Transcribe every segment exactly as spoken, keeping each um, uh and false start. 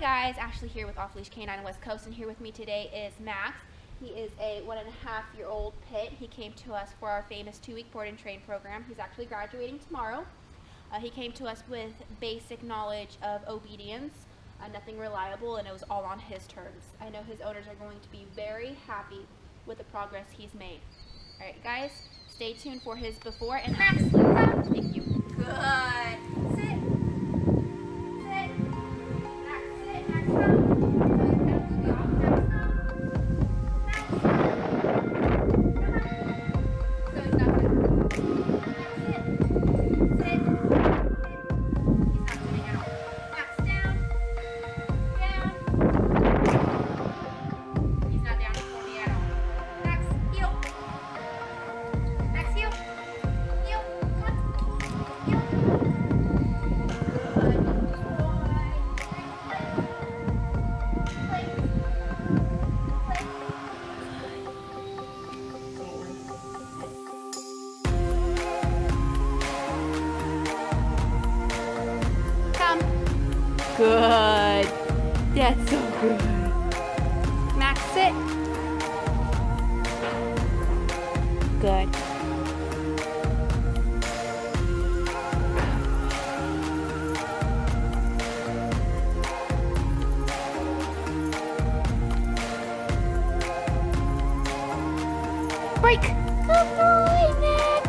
guys, Ashley here with Off Leash Canine West Coast, and here with me today is Max. He is a one and a half year old pit. He came to us for our famous two week board and train program. He's actually graduating tomorrow. Uh, he came to us with basic knowledge of obedience, uh, nothing reliable, and it was all on his terms. I know his owners are going to be very happy with the progress he's made. All right, guys, stay tuned for his before and after. Thank you. Good. Sit. Good. That's so good. Max, sit. Good. Break. Good boy, Max.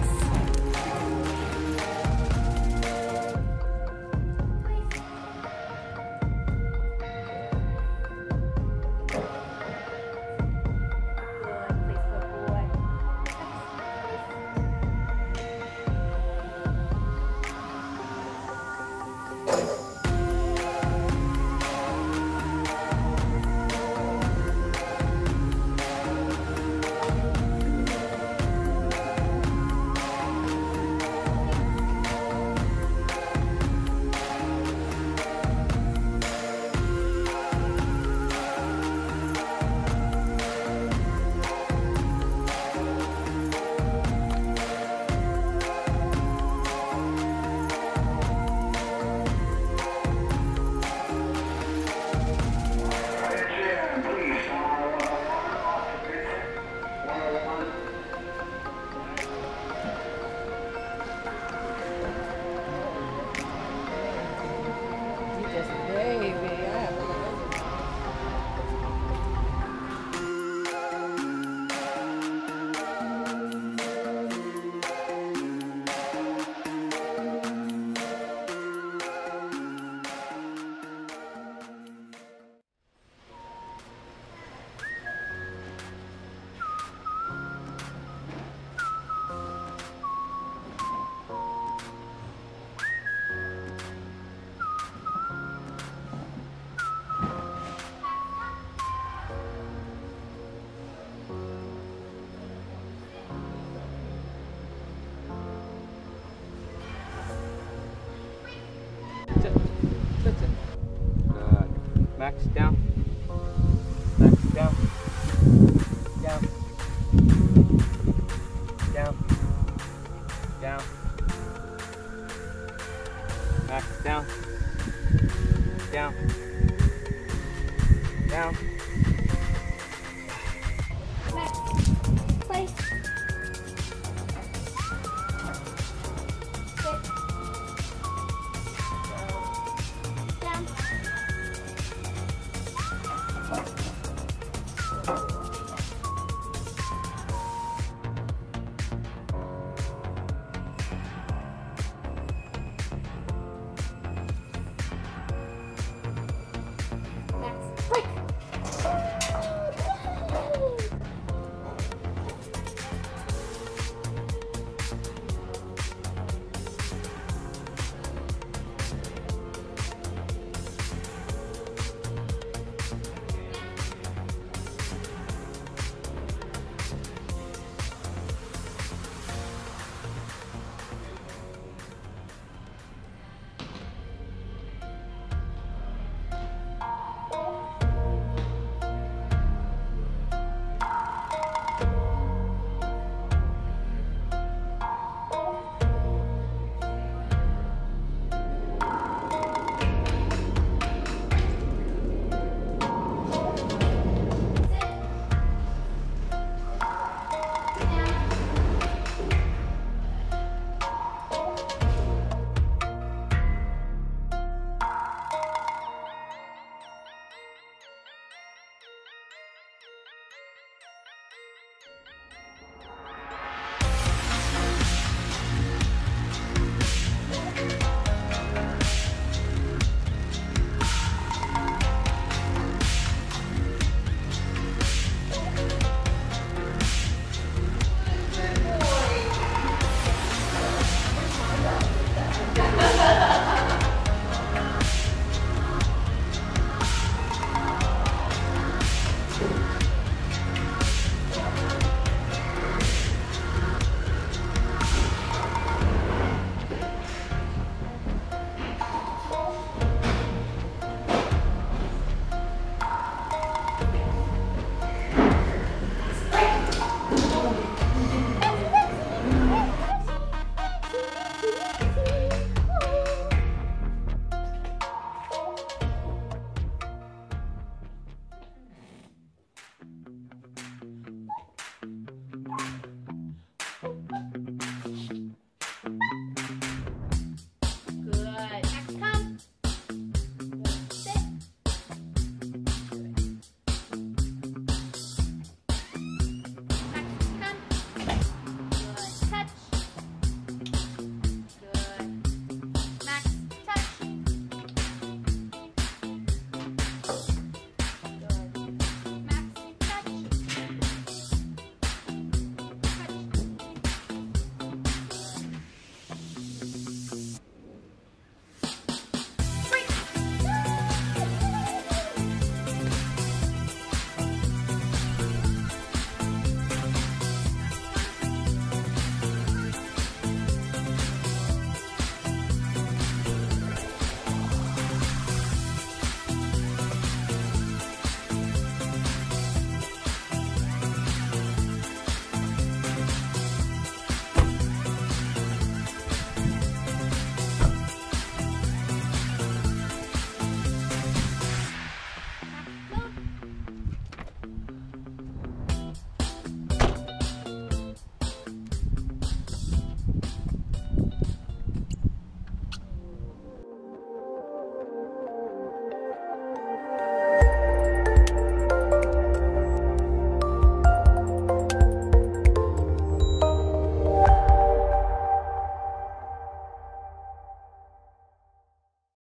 Max down. Max down. Down. Down. Down. Max down. Down. Down.